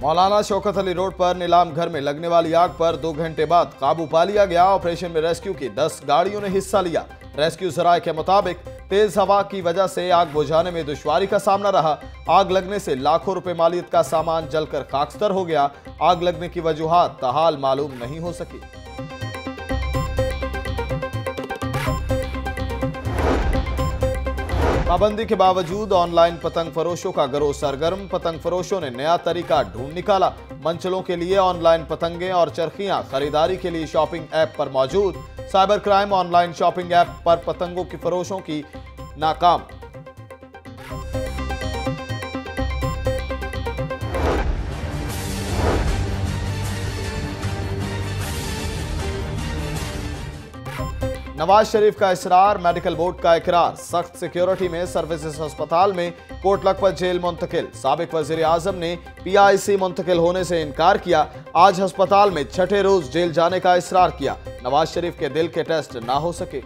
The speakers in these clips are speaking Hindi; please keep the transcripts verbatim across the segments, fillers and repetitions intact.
मौलाना शौकत अली रोड पर नीलाम घर में लगने वाली आग पर दो घंटे बाद काबू पा लिया गया। ऑपरेशन में रेस्क्यू की दस गाड़ियों ने हिस्सा लिया। रेस्क्यू जराये के मुताबिक तेज हवा की वजह से आग बुझाने में दुश्वारी का सामना रहा। आग लगने से लाखों रुपए मालियत का सामान जलकर खाकस्तर हो गया। आग लगने की वजूहात ताहाल मालूम नहीं हो सकी। पाबंदी के बावजूद ऑनलाइन पतंग फरोशों का गिरोह सरगर्म। पतंग फरोशों ने नया तरीका ढूंढ निकाला। मंचलों के लिए ऑनलाइन पतंगे और चरखियां खरीदारी के लिए शॉपिंग ऐप पर मौजूद। Cyber crime online shopping app पर पतंगों की फरोशों की नाकाम। नवाज शरीफ का इसरार, मेडिकल बोर्ड का इकरार। सख्त सिक्योरिटी में सर्विसेज अस्पताल में कोट लखपत जेल मुंतकिल। साबिक वजीर आजम ने पीआईसी मुंतकिल होने से इनकार किया। आज अस्पताल में छठे रोज जेल जाने का इसरार किया। नवाज शरीफ के दिल के टेस्ट ना हो सके।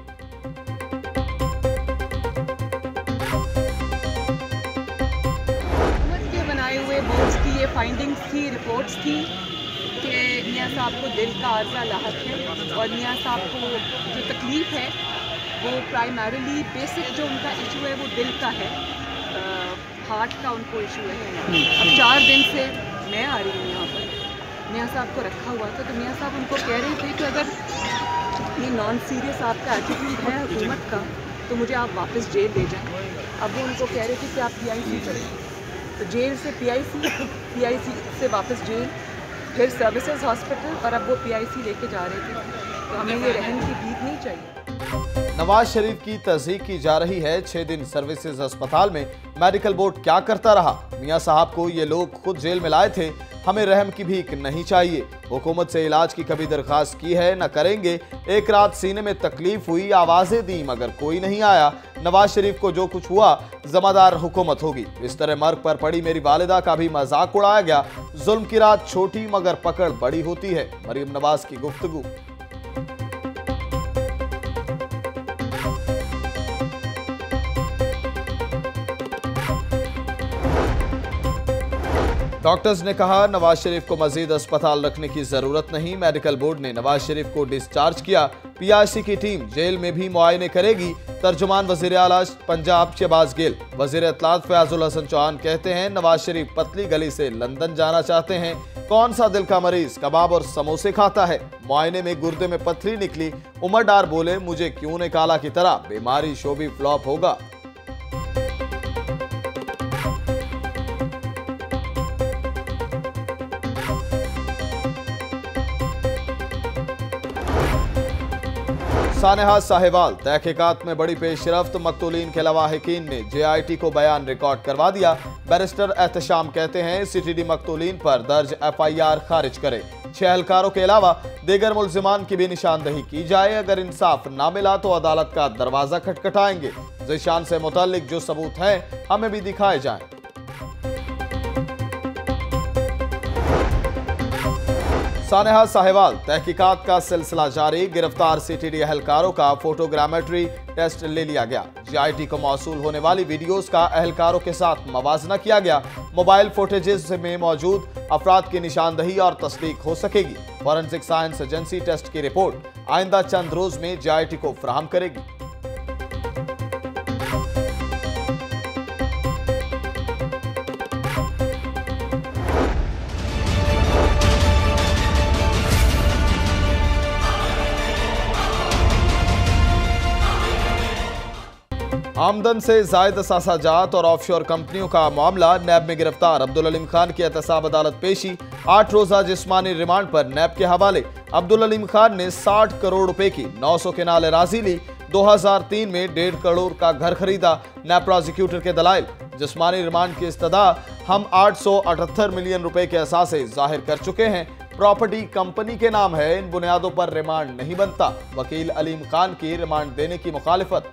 बनाए हुए बोर्ड्स की ये फाइंडिंग्स थी, रिपोर्ट्स थी कि मियाँ साहब को दिल का आर्जा लाहक है और मियाँ साहब को जो तकलीफ़ है वो प्राइमरीली बेसिक जो उनका इशू है वो दिल का है, हार्ट का उनको इशू है। अब चार दिन से मैं आ रही हूँ यहाँ पर, मियाँ साहब को रखा हुआ था, तो मियाँ साहब उनको कह रहे थे कि अगर ये नॉन सीरियस आपका एटीट्यूड है हुकूमत का तो मुझे आप वापस जेल ले जाएँ। अब वो उनको कह रहे थे कि आप पीआईसी करें, तो जेल से पीआईसी, पीआईसी से वापस जेल, फिर सर्विसेज हॉस्पिटल, और अब वो पीआईसी लेके जा रहे थे। तो हमें ये रहम की भीख नहीं चाहिए। नवाज शरीफ की तस्दीक की जा रही है। छह दिन सर्विसेज अस्पताल में मेडिकल बोर्ड क्या करता रहा? मियां साहब को ये लोग खुद जेल में लाए थे। हमें रहम की भीख नहीं चाहिए। हुकूमत से इलाज की कभी दरखास्त की है, न करेंगे। एक रात सीने में तकलीफ हुई, आवाजें दी, मगर कोई नहीं आया। नवाज शरीफ को जो कुछ हुआ जमादार हुकूमत होगी। बिस्तर मर्ग पर पड़ी मेरी वालिदा का भी मजाक उड़ाया गया। जुल्म की रात छोटी मगर पकड़ बड़ी होती है। मरीम नवाज की गुफ्तगू। डॉक्टर्स ने कहा नवाज शरीफ को मजीद अस्पताल रखने की जरूरत नहीं। मेडिकल बोर्ड ने नवाज शरीफ को डिस्चार्ज किया। पीआईसी की टीम जेल में भी मुआयने करेगी। तर्जुमान वजीर आला पंजाब शहबाज गिल। वजीर इत्तलात फयाजुल हसन चौहान कहते हैं नवाज शरीफ पतली गली से लंदन जाना चाहते हैं। कौन सा दिल का मरीज कबाब और समोसे खाता है? मुआयने में गुर्दे में पथरी निकली। उमर डार बोले मुझे क्यों निकाला की तरह बीमारी शो भी फ्लॉप होगा। सानेहा साहिवाल, तहकीकात में बड़ी पेशरफ्त। मकतूलीन के लवाहिकीन ने जे आई टी को बयान रिकॉर्ड करवा दिया। बैरिस्टर एहतशाम कहते हैं सीटीडी मकतूलीन पर दर्ज एफ आई आर खारिज करे। छह एहलकारों के अलावा दीगर मुल्जिमान की भी निशानदही की जाए। अगर इंसाफ ना मिला तो अदालत का दरवाजा खटखटाएंगे। ज़ीशान से मुताल्लिक जो सबूत हैं हमें भी दिखाए जाएं। सानेहा साहिवाल, तहकीकात का सिलसिला जारी। गिरफ्तार सीटीडी अहलकारों का फोटोग्रामेट्री टेस्ट ले लिया गया। जीआईटी को मौसूल होने वाली वीडियोस का अहलकारों के साथ मवाजना किया गया। मोबाइल फुटेजेस में मौजूद अफराद की निशानदही और तस्दीक हो सकेगी। फॉरेंसिक साइंस एजेंसी टेस्ट की रिपोर्ट आइंदा चंद रोज में जीआईटी को फराहम करेगी। आमदन से जायद असासाजात और ऑफशोर कंपनियों का मामला। नैब में गिरफ्तार अब्दुल अलीम खान की एहतसाब अदालत पेशी। आठ रोजा जिस्मानी रिमांड पर नैब के हवाले। अब्दुल अलीम खान ने साठ करोड़ रुपए की नौ सौ केनाल राजी ली। दो हजार तीन में डेढ़ करोड़ का घर खरीदा। नैब प्रोसिक्यूटर के दलाइल। जिस्मानी रिमांड की इस्तदा हम आठ सौ अठहत्तर मिलियन रुपए के असासे जाहिर कर चुके हैं। प्रॉपर्टी कंपनी के नाम है। इन बुनियादों पर रिमांड नहीं बनता। वकील अलीम खान की रिमांड देने की मुखालिफत।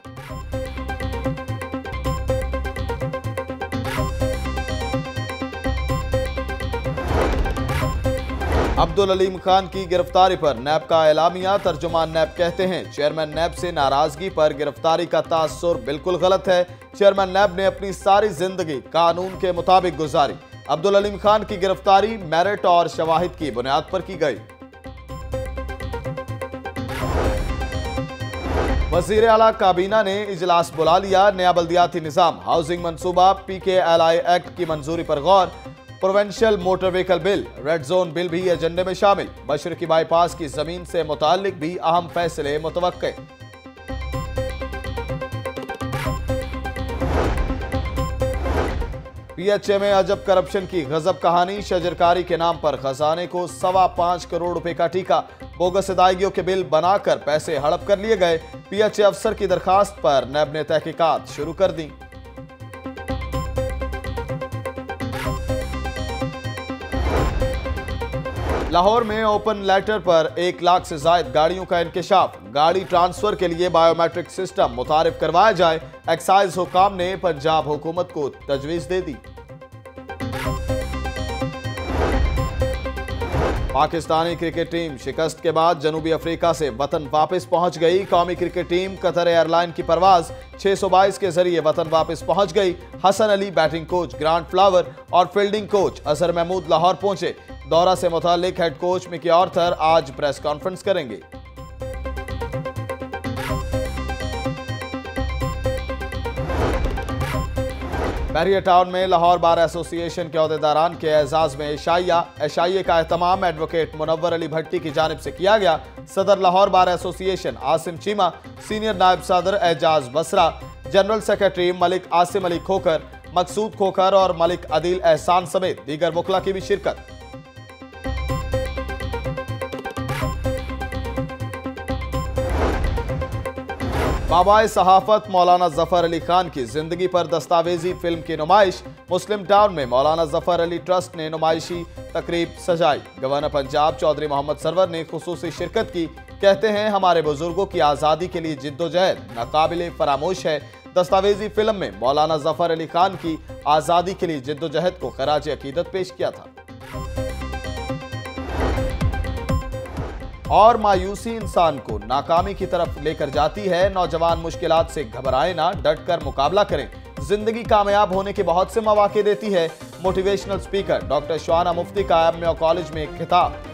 अब्दुल अलीम खान की गिरफ्तारी पर नैब का एलामिया। तर्जुमान नैब कहते हैं चेयरमैन नैब से नाराजगी पर गिरफ्तारी का तासुर बिल्कुल गलत है। चेयरमैन नैब ने अपनी सारी जिंदगी कानून के मुताबिक गुजारी। अब्दुल अलीम खान की गिरफ्तारी मेरिट और शवाहिद की बुनियाद पर की गई। वजीर आला काबीना ने इजलास बुला लिया। नया बल्दियाती निजाम, हाउसिंग मंसूबा, P K L I act की मंजूरी पर गौर। Provincial motor vehicle bill, red zone bill भी एजेंडे में शामिल। मशरकी बाईपास की जमीन से मुताल्लिक भी अहम फैसले मुतवक्के। पीएचए में अजब करप्शन की गजब कहानी। शजरकारी के नाम पर खजाने को सवा पांच करोड़ रुपए का टीका। बोगस अदायगियों के बिल बनाकर पैसे हड़प कर लिए गए। पीएचए अफसर की दरखास्त पर नैब ने तहकीकात शुरू कर दी। लाहौर में ओपन लेटर पर एक लाख से जायद गाड़ियों का इंकशाफ। गाड़ी ट्रांसफर के लिए बायोमेट्रिक सिस्टम मुतारिफ करवाया जाए। एक्साइज हुकाम ने पंजाब हुकूमत को तजवीज दे दी। पाकिस्तानी क्रिकेट टीम शिकस्त के बाद जनूबी अफ्रीका से वतन वापस पहुंच गई। कौमी क्रिकेट टीम कतर एयरलाइन की परवाज छह सौ बाईस के जरिए वतन वापस पहुंच गई। Hasan Ali batting coach, Grant Flower और फील्डिंग कोच अजहर महमूद लाहौर पहुंचे। दौरा से मुतालिक हेड कोच मिकी आर्थर आज प्रेस कॉन्फ्रेंस करेंगे। बहरिया टाउन में लाहौर बार एसोसिएशन के अहदेदारान के एजाज में एशाइया एशाइये का एहतमाम एडवोकेट मुनव्वर अली भट्टी की जानिब से किया गया। सदर Lahore bar association Asim Cheema, senior नायब सदर एजाज बसरा, जनरल सेक्रेटरी मलिक आसिम अली खोखर, मकसूद खोखर और मलिक अदील एहसान समेत दीगर वकला की भी शिरकत। बाबाए सहाफत मौलाना जफर अली खान की जिंदगी पर दस्तावेजी फिल्म की नुमाइश। मुस्लिम टाउन में मौलाना जफर अली ट्रस्ट ने नुमाइशी तकरीब सजाई। गवर्नर पंजाब चौधरी मोहम्मद सरवर ने खुसूसी शिरकत की। कहते हैं हमारे बुजुर्गों की आज़ादी के लिए जिद्दोजहद नाकाबिले फरामोश है। दस्तावेजी फिल्म में मौलाना जफर अली खान की आज़ादी के लिए जिद्दोजहद को खराज अकीदत पेश किया था। और मायूसी इंसान को नाकामी की तरफ लेकर जाती है। नौजवान मुश्किलात से घबराए ना, डट कर मुकाबला करें। जिंदगी कामयाब होने के बहुत से मौके देती है। Motivational speaker doctor Shabana Mufti का एम ए कॉलेज में खिताब।